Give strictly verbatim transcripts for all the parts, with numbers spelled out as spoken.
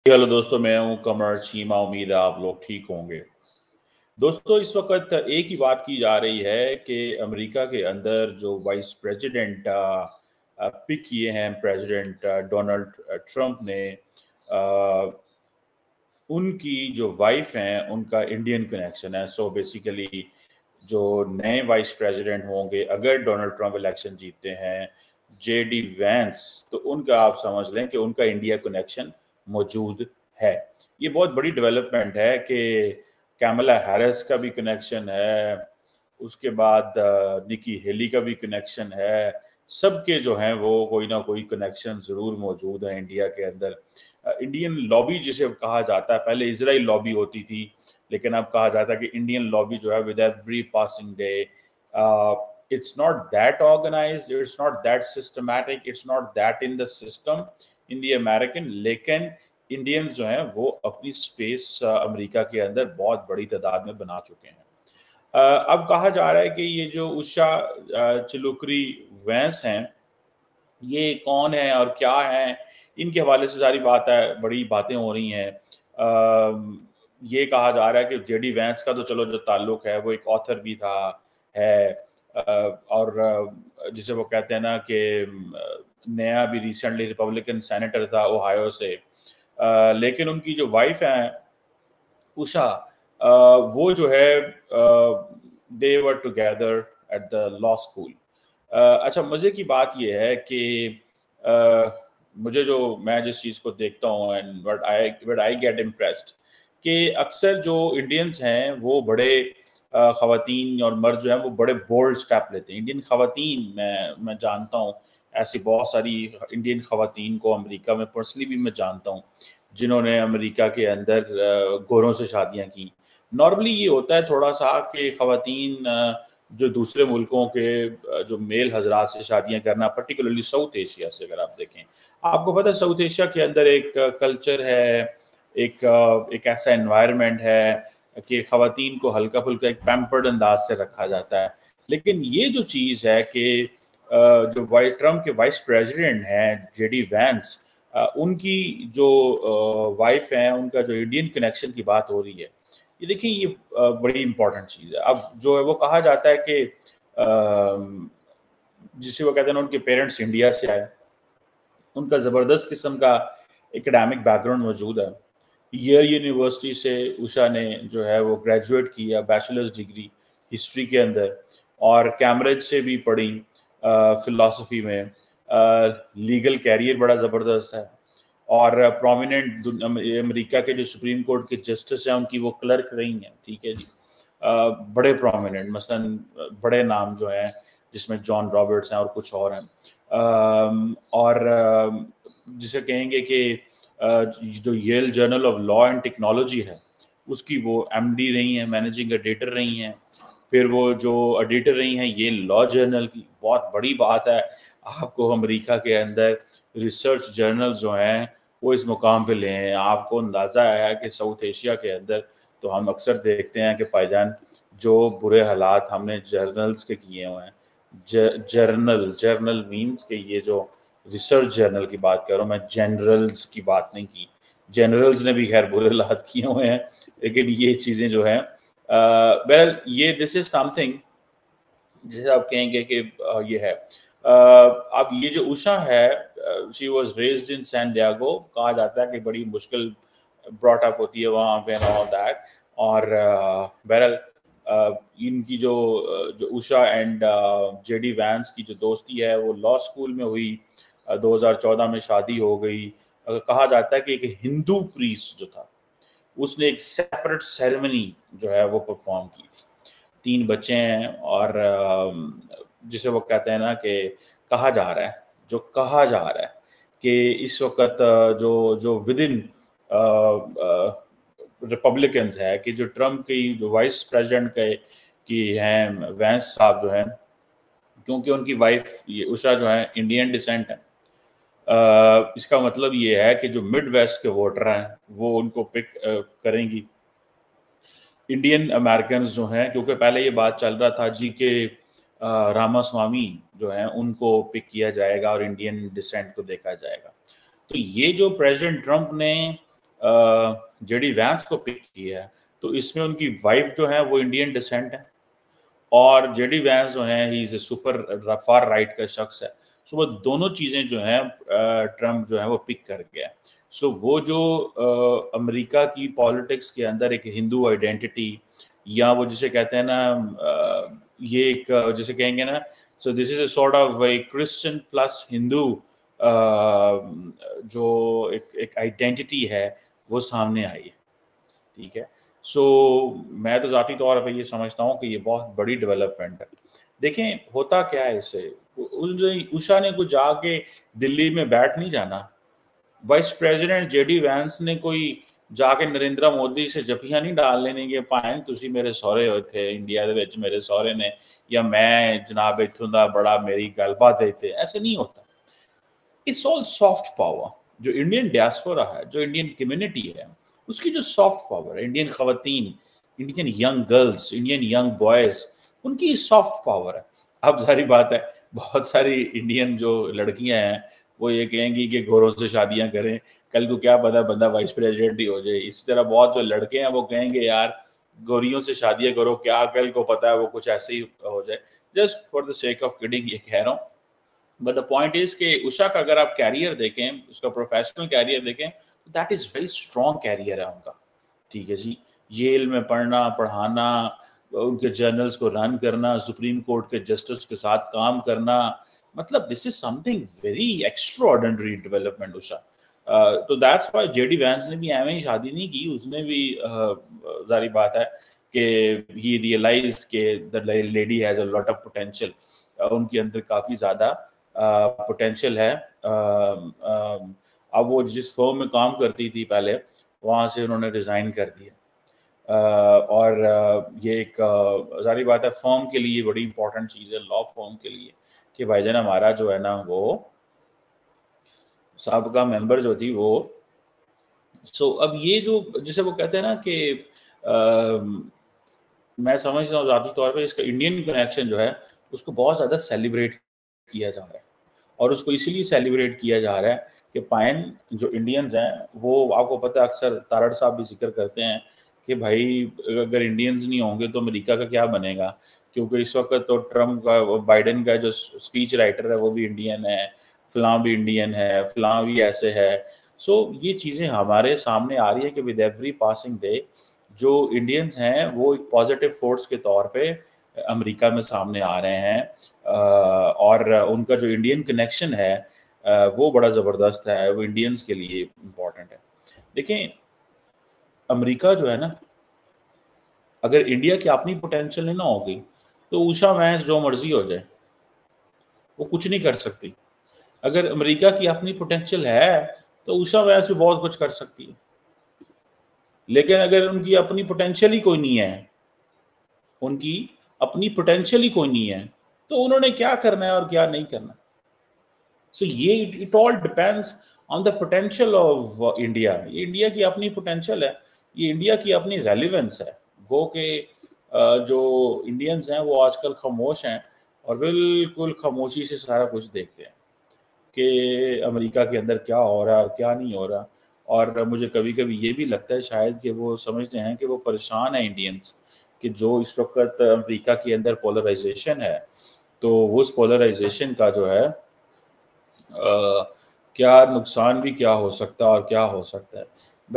Hello दोस्तों, मैं हूं कमर चीमा। उम्मीद है आप लोग ठीक होंगे। दोस्तों, इस वक्त एक ही बात की जा रही है कि अमेरिका के अंदर जो वाइस प्रेसिडेंट पिक किए हैं प्रेसिडेंट डोनाल्ड ट्रंप ने, आ, उनकी जो वाइफ हैं उनका इंडियन कनेक्शन है। सो बेसिकली जो नए वाइस प्रेसिडेंट होंगे अगर डोनाल्ड ट्रंप इलेक्शन जीतते हैं, जे डी वैंस, तो उनका आप समझ लें कि उनका इंडिया कनेक्शन मौजूद है। ये बहुत बड़ी डेवलपमेंट है कि कैमला हैरिस का भी कनेक्शन है, उसके बाद निकी हेली का भी कनेक्शन है। सबके जो हैं वो कोई ना कोई कनेक्शन ज़रूर मौजूद है इंडिया के अंदर। इंडियन लॉबी जिसे कहा जाता है, पहले इजराइल लॉबी होती थी, लेकिन अब कहा जाता है कि इंडियन लॉबी जो है with every passing day, it's not that organised, it's not that systematic, it's not that in the system in the American, लेकिन इंडियंस जो हैं वो अपनी स्पेस अमेरिका के अंदर बहुत बड़ी तादाद में बना चुके हैं। uh, अब कहा जा रहा है कि ये जो उषा uh, चिलुकरी वैंस हैं, ये कौन है और क्या है, इनके हवाले से सारी बात है, बड़ी बातें हो रही हैं। अ, ये कहा जा रहा है कि जेडी वैंस का तो चलो जो ताल्लुक है वो एक ऑथर भी था है, अ, और जिसे वो कहते हैं ना कि नया भी रिसेंटली रिपब्लिकन सेनेटर था ओहायो से। अ, लेकिन उनकी जो वाइफ है उषा, अ, वो जो है they were together at the law school. अच्छा, मज़े की बात ये है कि uh, मुझे जो मैं जिस चीज़ को देखता हूँ and what I what I get impressed कि अक्सर जो इंडियंस हैं वो बड़े uh, ख़वातीन और मर्द जो हैं वो बड़े बोल्ड स्टेप लेते हैं। इंडियन ख़वातीन, मैं मैं जानता हूँ ऐसी बहुत सारी इंडियन ख़वातीन को अमेरिका में पर्सनली भी मैं जानता हूँ जिन्होंने अमेरिका के अंदर uh, गोरों से शादियाँ की। नॉर्मली ये होता है थोड़ा सा कि ख़वातीन uh, जो दूसरे मुल्कों के जो मेल हजरात से शादियां करना, पर्टिकुलरली साउथ एशिया से अगर आप देखें, आपको पता है साउथ एशिया के अंदर एक कल्चर है, एक एक ऐसा एनवायरनमेंट है कि ख़वातीन को हल्का फुल्का एक पैम्पर्ड अंदाज से रखा जाता है। लेकिन ये जो चीज़ है कि जो वाइस ट्रम्प के वाइस प्रेसिडेंट हैं जे डी वैंस, उनकी जो वाइफ हैं, उनका जो इंडियन कनेक्शन की बात हो रही है, ये देखिए ये बड़ी इंपॉर्टेंट चीज़ है। अब जो है वो कहा जाता है कि जिसे वो कहते हैं ना, उनके पेरेंट्स इंडिया से आए, उनका ज़बरदस्त किस्म का एकेडमिक बैकग्राउंड मौजूद है। येल यूनिवर्सिटी से उषा ने जो है वो ग्रेजुएट किया बैचलर्स डिग्री हिस्ट्री के अंदर, और कैम्ब्रिज से भी पढ़ी फ़िलासफ़ी में। लीगल कैरियर बड़ा ज़बरदस्त है, और प्रोमिनेंट अमेरिका के जो सुप्रीम कोर्ट के जस्टिस हैं उनकी वो क्लर्क रही हैं, ठीक है जी। uh, बड़े प्रोमिनेंट, मसलन बड़े नाम जो हैं जिसमें जॉन रॉबर्ट्स हैं और कुछ और हैं, uh, और uh, जिसे कहेंगे कि uh, जो Yale Journal of Law and Technology है उसकी वो एमडी रही हैं, मैनेजिंग एडिटर रही हैं। फिर वो जो एडिटर रही हैं ये लॉ जर्नल की, बहुत बड़ी बात है। आपको अमेरिका के अंदर रिसर्च जर्नल जो हैं वो इस मुकाम पे ले हैं। आपको अंदाज़ा है कि साउथ एशिया के अंदर तो हम अक्सर देखते हैं कि भाईजान जो बुरे हालात हमने जर्नल्स के किए हुए हैं, जर्नल जर्नल मीन्स के ये जो रिसर्च जर्नल की बात कर रहा हूँ मैं, जनरल्स की बात नहीं की। जनरल्स ने भी खैर बुरे हालात किए हुए हैं, लेकिन ये चीज़ें जो हैं, वेल ये दिस इज समथिंग जिसे आप कहेंगे कि uh, ये है। uh, अब ये जो उषा है, she was raised in San Diego. कहा जाता है कि बड़ी मुश्किल ब्रॉट अप होती है वहाँ पे एंड ऑल दैट। और बहरहाल uh, इनकी जो जो Usha and J D Vance की जो दोस्ती है वो लॉ स्कूल में हुई। uh, दो हज़ार चौदह में शादी हो गई। uh, कहा जाता है कि एक हिंदू प्रीस्ट जो था उसने एक सेपरेट सेरेमनी जो है वो परफॉर्म की थी। तीन बच्चे हैं, और जिसे वो कहते हैं ना कि कहा जा रहा है जो कहा जा रहा है कि इस वक्त जो जो विद इन रिपब्लिकन्स है कि जो ट्रम्प की जो वाइस प्रेसिडेंट के की हैं वैंस साहब जो हैं, क्योंकि उनकी वाइफ ये उषा जो है इंडियन डिसेंट है, Uh, इसका मतलब ये है कि जो मिड वेस्ट के वोटर हैं वो उनको पिक uh, करेंगी। इंडियन अमेरिकन जो हैं, क्योंकि पहले ये बात चल रहा था जी के रामास्वामी जो हैं उनको पिक किया जाएगा और इंडियन डिसेंट को देखा जाएगा। तो ये जो प्रेसिडेंट ट्रंप ने जेडी वैंस को पिक किया है, तो इसमें उनकी वाइफ जो है वो इंडियन डिसेंट है और जेडी वैंस जो है he is a super far right का शख्स है। सो वो दोनों चीज़ें जो हैं ट्रम्प जो है वो पिक कर गया। सो वो जो uh, अमेरिका की पॉलिटिक्स के अंदर एक हिंदू आइडेंटिटी या वो जिसे कहते हैं ना uh, ये एक जिसे कहेंगे ना, so this is a sort of a Christian plus Hindu जो एक एक आइडेंटिटी है वो सामने आई है। ठीक है, सो so, मैं तो ज़ाती तौर पे ये समझता हूँ कि ये बहुत बड़ी डेवलपमेंट है। देखें होता क्या है इससे, उषा ने कुछ जाके दिल्ली में बैठ नहीं जाना। वाइस प्रेसिडेंट जेडी वैंस ने कोई जाके नरेंद्र मोदी से जफियां नहीं डाल लेने के पाएं तुसी मेरे सौरे होए थे इंडिया दे विच मेरे सौरे ने, या मैं जनाब इत्थों दा बड़ा मेरी गलबात है थे, ऐसे नहीं होता। It's all soft power. जो इंडियन डियास्पोरा है, जो इंडियन कम्युनिटी है, उसकी जो सॉफ्ट पावर है, इंडियन खवातीन, Indian young girls, Indian young boys, उनकी सॉफ्ट पावर है। अब सारी बात है, बहुत सारी इंडियन जो लड़कियां हैं वो ये कहेंगी कि गोरों से शादियां करें, कल को क्या पता बंदा वाइस प्रेसिडेंट ही हो जाए। इसी तरह बहुत जो लड़के हैं वो कहेंगे यार गोरियों से शादियां करो, क्या कल को पता है वो कुछ ऐसे ही हो जाए। Just for the sake of kidding ये कह रहा हूँ। बट द पॉइंट इज कि उषा का अगर आप कैरियर देखें, उसका प्रोफेशनल कैरियर देखें, that is very strong career है उनका। ठीक है जी, येल में पढ़ना पढ़ाना, उनके जर्नल्स को रन करना, सुप्रीम कोर्ट के जस्टिस के साथ काम करना, मतलब this is something very extraordinary development Usha. तो दैट्स व्हाई जेडी वैंस ने भी एवं ही शादी नहीं की, उसने भी जारी बात है कि ही रियलाइज्ड कि the lady has a lot of potential, उनके अंदर काफ़ी ज़्यादा पोटेंशियल है। अब वो जिस फर्म में काम करती थी पहले, वहाँ से उन्होंने रिज़ाइन कर दिया। और ये एक जारी बात है फर्म के लिए बड़ी इंपॉर्टेंट चीज़ है, लॉ फर्म के लिए, कि भाईजान हमारा जो है ना वो साबका मेंबर जो थी वो, सो अब ये जो जिसे वो कहते हैं ना कि मैं समझता हूँ ज़ाती तौर पे इसका इंडियन कनेक्शन जो है उसको बहुत ज़्यादा सेलिब्रेट किया जा रहा है, और उसको इसीलिए सेलिब्रेट किया जा रहा है कि पाइन जो इंडियंस हैं वो, आपको पता है अक्सर तारड़ साहब भी जिक्र करते हैं कि भाई अगर इंडियंस नहीं होंगे तो अमेरिका का क्या बनेगा, क्योंकि इस वक्त तो ट्रम्प का, बाइडेन का जो स्पीच राइटर है वो भी इंडियन है, फलां भी इंडियन है, फलां भी ऐसे है। सो ये चीज़ें हमारे सामने आ रही है कि विद एवरी पासिंग डे जो इंडियंस हैं वो एक पॉजिटिव फोर्स के तौर पे अमेरिका में सामने आ रहे हैं, और उनका जो इंडियन कनेक्शन है वो बड़ा ज़बरदस्त है, वो इंडियंस के लिए इम्पोर्टेंट है। देखें अमेरिका जो है ना, अगर इंडिया की अपनी पोटेंशियल नहीं ना होगी तो उषा वैंस जो मर्जी हो जाए वो कुछ नहीं कर सकती। अगर अमेरिका की अपनी पोटेंशियल है तो उषा वैंस भी बहुत कुछ कर सकती है, लेकिन अगर उनकी अपनी पोटेंशियल ही कोई नहीं है, उनकी अपनी पोटेंशियल ही कोई नहीं है, तो उन्होंने क्या करना है और क्या नहीं करना। सो so, ये it all depends on the potential of India. ये इंडिया की अपनी पोटेंशियल है, ये इंडिया की अपनी रेलिवेंस है। गो के जो इंडियंस हैं वो आजकल खामोश हैं और बिल्कुल खामोशी से सारा कुछ देखते हैं कि अमेरिका के अंदर क्या हो रहा है और क्या नहीं हो रहा। और मुझे कभी कभी ये भी लगता है शायद कि वो समझते हैं कि वो परेशान है इंडियंस, कि जो इस वक्त अमेरिका के अंदर पोलराइजेशन है, तो उस पोलराइजेशन का जो है आ, क्या नुकसान भी क्या हो सकता है और क्या हो सकता है।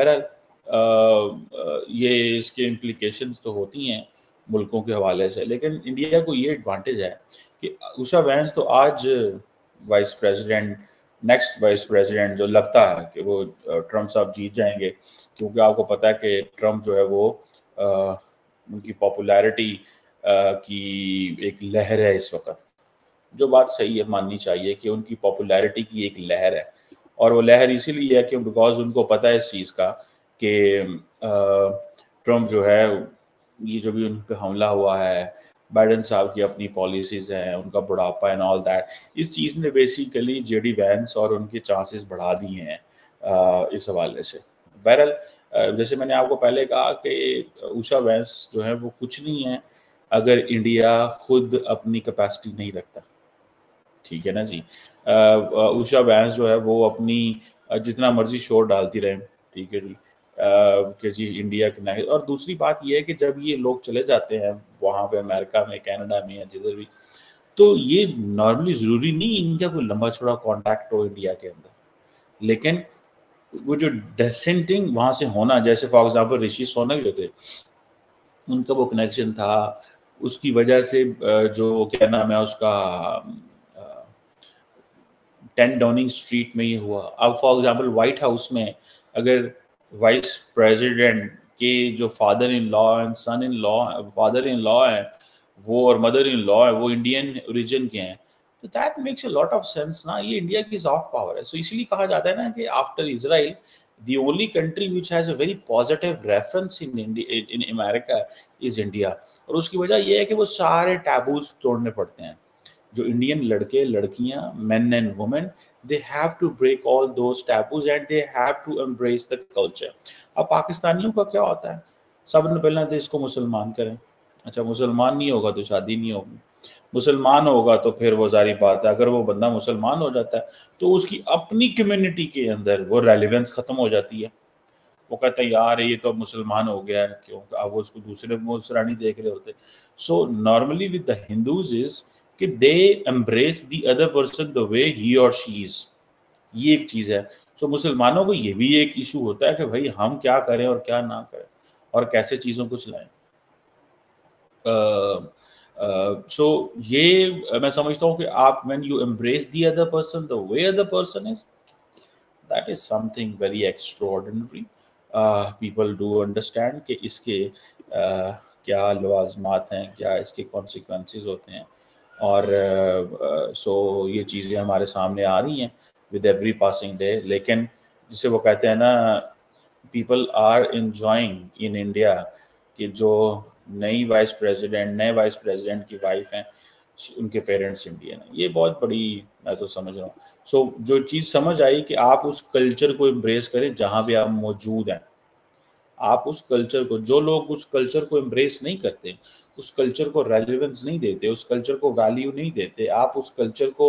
बहरहाल ये इसके इम्प्लीकेशंस तो होती हैं मुल्कों के हवाले से, लेकिन इंडिया को ये एडवांटेज है कि उषा वैंस तो आज vice president, next vice president जो लगता है कि वो ट्रम्प साहब जीत जाएंगे, क्योंकि आपको पता है कि ट्रम्प जो है वो आ, उनकी पॉपुलैरिटी की एक लहर है इस वक्त, जो बात सही है, माननी चाहिए कि उनकी पॉपुलैरिटी की एक लहर है। और वो लहर इसीलिए है कि बिकॉज उनको पता है इस चीज़ का कि ट्रम्प जो है, ये जो भी उन पर हमला हुआ है, बाइडन साहब की अपनी पॉलिसीज़ हैं, उनका बुढ़ापा एंड ऑल दैट, इस चीज़ ने बेसिकली जेडी वैंस और उनके चांसेस बढ़ा दिए हैं इस हवाले से। बहरहाल जैसे मैंने आपको पहले कहा कि उषा वैंस जो है वो कुछ नहीं है अगर इंडिया खुद अपनी कैपेसिटी नहीं रखता। ठीक है ना जी। उषा वैंस जो है वो अपनी जितना मर्जी शोर डालती रहे, ठीक है जी, कि जी इंडिया के ना। और दूसरी बात ये है कि जब ये लोग चले जाते हैं वहाँ पे अमेरिका में, कनाडा में या जिधर भी, तो ये नॉर्मली ज़रूरी नहीं इनका कोई लंबा चौड़ा कॉन्टैक्ट हो इंडिया के अंदर, लेकिन वो जो डिसेंटिंग वहाँ से होना, जैसे फॉर एग्जांपल ऋषि सोनक जो थे, उनका वो कनेक्शन था, उसकी वजह से जो क्या नाम है उसका, टेन डाउनिंग स्ट्रीट में ये हुआ। अब फॉर एग्जांपल व्हाइट हाउस में अगर वाइस प्रेसिडेंट के जो father in law and son in law, father in law है वो और मदर इन लॉ है वो इंडियन ओरिजिन के हैं, तो that makes a lot of sense ना। ये इंडिया की सॉफ्ट पावर है। सो so, इसलिए कहा जाता है ना कि after Israel the only country which has a very positive reference in India, in America is India। और उसकी वजह यह है कि वो सारे टैबूज तोड़ने पड़ते हैं। जो इंडियन लड़के लड़कियां, men and women, they have to break all those taboos and they have to embrace the culture. अब पाकिस्तानियों का क्या होता है, सब ने पहले तो इसको मुसलमान करें। अच्छा, मुसलमान नहीं होगा तो शादी नहीं होगी, मुसलमान होगा तो फिर वो जारी बात है, अगर वो बंदा मुसलमान हो जाता है तो उसकी अपनी कम्युनिटी के अंदर वो रेलिवेंस खत्म हो जाती है। वो कहते हैं यार ये तो अब मुसलमान हो गया है, क्यों अब वो उसको दूसरे मुसरा नहीं देख रहे होते। So normally with the Hindus is कि they embrace the other person the way he और शी इज। ये एक चीज है। सो so, मुसलमानों को ये भी एक इशू होता है कि भाई हम क्या करें और क्या ना करें और कैसे चीजों को चलाएं। सो ये मैं समझता हूँ कि आप when you embrace the other person the way other person is, that is something very extraordinary। uh, people do understand कि इसके uh, क्या लवाजमात हैं, क्या इसके consequences होते हैं, और सो uh, uh, ये चीज़ें हमारे सामने आ रही हैं with every passing day। लेकिन जिसे वो कहते हैं ना, people are enjoying in India कि जो नई वाइस प्रेसिडेंट नए वाइस प्रेसिडेंट की वाइफ हैं उनके पेरेंट्स इंडियन हैं। ये बहुत बड़ी मैं तो समझ रहा हूँ। सो so, जो चीज़ समझ आई कि आप उस कल्चर को एम्ब्रेस करें जहाँ भी आप मौजूद हैं। आप उस कल्चर को, जो लोग उस कल्चर को एम्ब्रेस नहीं करते, उस कल्चर को रेलिवेंस नहीं देते, उस कल्चर को वैल्यू नहीं देते, आप उस कल्चर को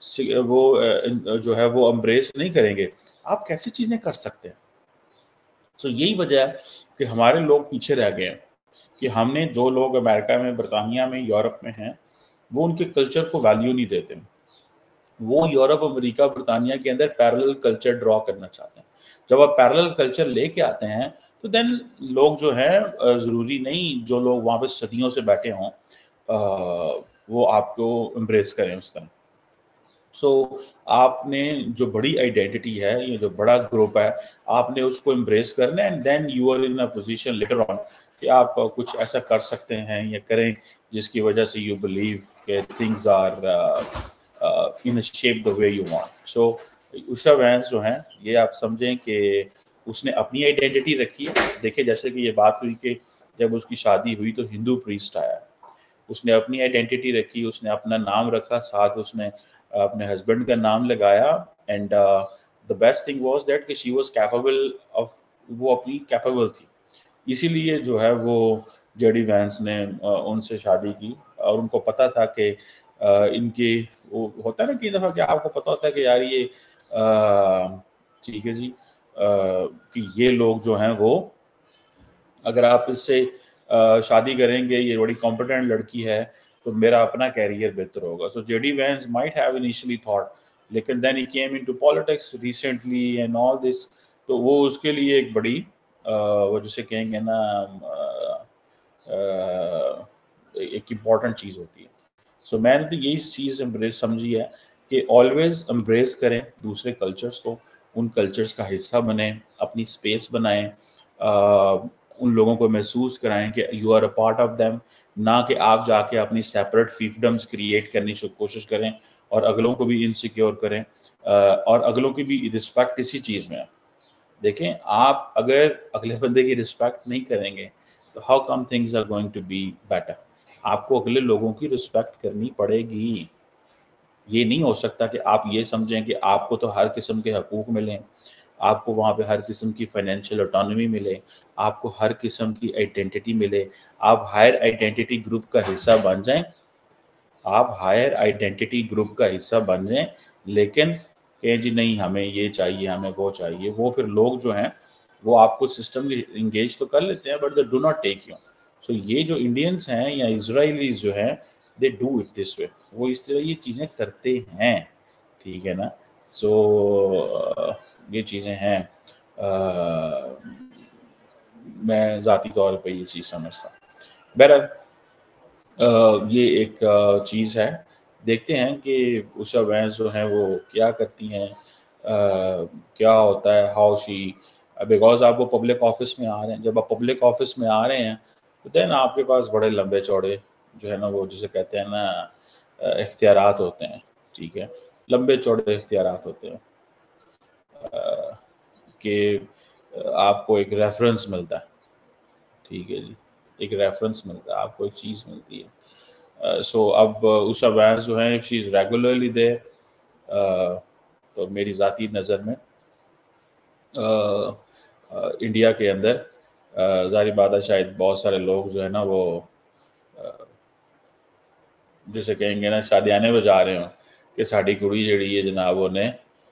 वो जो है वो एम्ब्रेस नहीं करेंगे, आप कैसी चीज़ें कर सकते हैं। सो so, यही वजह है कि हमारे लोग पीछे रह गए हैं कि हमने, जो लोग अमेरिका में, बरतानिया में, यूरोप में हैं, वो उनके कल्चर को वैल्यू नहीं देते। वो यूरोप, अमेरिका, बरतानिया के अंदर पैरेलल कल्चर ड्रॉ करना चाहते हैं। जब आप पैरेलल कल्चर लेके आते हैं तो देन लोग जो हैं, ज़रूरी नहीं जो लोग वहाँ पे सदियों से बैठे हों वो आपको एम्ब्रेस करें उस तरह। सो so, आपने जो बड़ी आइडेंटिटी है, ये जो बड़ा ग्रुप है, आपने उसको एम्ब्रेस करना है and then you are in a position later on कि आप कुछ ऐसा कर सकते हैं या करें जिसकी वजह से यू बिलीव कि things are in shape the way you want. So Usha Vance जो हैं, ये आप समझें कि उसने अपनी आइडेंटिटी रखी है। देखिए जैसे कि ये बात हुई कि जब उसकी शादी हुई तो हिंदू प्रीस्ट आया, उसने अपनी आइडेंटिटी रखी, उसने अपना नाम रखा, साथ उसने अपने हस्बैंड का नाम लगाया and the best thing was that कि शी वाज कैपेबल ऑफ, वो अपनी कैपेबल थी, इसीलिए जो है वो जेडी वैंस ने uh, उनसे शादी की। और उनको पता था कि uh, इनके वो होता है ना कि दफ़ा क्या आपको पता होता है कि यार ये ठीक है जी uh, कि ये लोग जो हैं वो, अगर आप इससे uh, शादी करेंगे, ये बड़ी कॉम्पिटेंट लड़की है तो मेरा अपना कैरियर बेहतर होगा। So JD Vance might have initially thought, लेकिन then he came into politics recently and all this, तो वो उसके लिए एक बड़ी वो जिसे कहेंगे ना एक इम्पॉर्टेंट चीज़ होती है। सो so, मैंने तो यही चीज़ एम्ब्रेस समझी है कि ऑलवेज एम्ब्रेस करें दूसरे कल्चर्स को, उन कल्चर्स का हिस्सा बने, अपनी स्पेस बनाएं, उन लोगों को महसूस कराएं कि you are a part of them, ना कि आप जाके अपनी सेपरेट फीफडम्स क्रिएट करने की कोशिश करें और अगलों को भी इनसिक्योर करें और अगलों की भी रिस्पेक्ट इसी चीज़ में। देखें, आप अगर अगले बंदे की रिस्पेक्ट नहीं करेंगे तो how come things are going to be better. आपको अगले लोगों की रिस्पेक्ट करनी पड़ेगी। ये नहीं हो सकता कि आप ये समझें कि आपको तो हर किस्म के हकूक़ मिलें, आपको वहाँ पे हर किस्म की फाइनेंशियल ऑटोनॉमी मिले, आपको हर किस्म की आइडेंटिटी मिले, आप हायर आइडेंटिटी ग्रुप का हिस्सा बन जाएं, आप हायर आइडेंटिटी ग्रुप का हिस्सा बन जाएं, लेकिन कहें जी नहीं हमें ये चाहिए, हमें वो चाहिए, वो फिर लोग जो हैं वो आपको सिस्टम में इंगेज तो कर लेते हैं but they do not take you. So ये जो इंडियंस हैं या इजराइलीज जो हैं, they do it this way, वो इस तरह ये चीज़ें करते हैं, ठीक है ना। सो so, ये चीज़ें हैं, uh, मैं ज़ाती तौर पे ये चीज़ समझता हूँ। बहरहाल ये एक चीज़ है, देखते हैं कि उषा वैंस जो हैं वो क्या करती हैं, क्या होता है, हाउ शी, बिकॉज आप वो पब्लिक ऑफिस में आ रहे हैं, जब आप पब्लिक ऑफिस में आ रहे हैं तो देन आपके पास बड़े लंबे चौड़े जो है ना, वो जिसे कहते हैं ना इख्तियारात होते हैं, ठीक है, लंबे चौड़े इख्तियारात होते हैं कि आपको एक रेफरेंस मिलता है, ठीक है जी, एक रेफरेंस मिलता है, आपको एक चीज़ मिलती है। सो uh, so, अब उषा वैंस जो है, if she is regularly there, तो मेरी ज़ाती नज़र में uh, uh, इंडिया के अंदर uh, ज़ाहिर बात है शायद बहुत सारे लोग जो है ना वो uh, जिसे कहेंगे ना शादियाने बजा रहे हों कि साड़ी कुड़ी जड़ी है जनाब उन्हें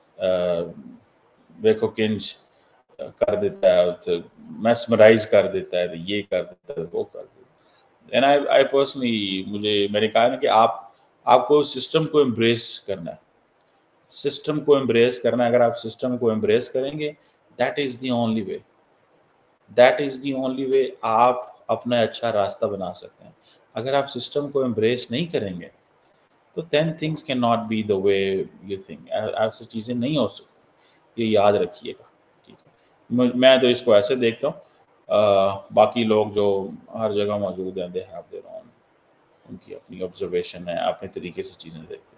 देखो किंज कर देता है, मैस्मराइज कर देता है, ये कर देता है, वो कर देता है। एंड आई आई पर्सनली, मुझे मैंने कहा ना कि आप आपको सिस्टम को एम्ब्रेस करना है, सिस्टम को एम्ब्रेस करना है। अगर आप सिस्टम को एम्ब्रेस करेंगे, that is the only way, that is the only way आप अपना अच्छा रास्ता बना सकते हैं। अगर आप सिस्टम को एम्ब्रेस नहीं करेंगे तो then things can not be the way you think, ऐसी चीज़ें नहीं हो सकती, ये याद रखिएगा, ठीक है। मैं तो इसको ऐसे देखता हूँ, बाकी लोग जो हर जगह मौजूद हैं, दे हैव देयर ओन, उनकी अपनी ऑब्जर्वेशन है, अपने तरीके से चीज़ें देखते हैं।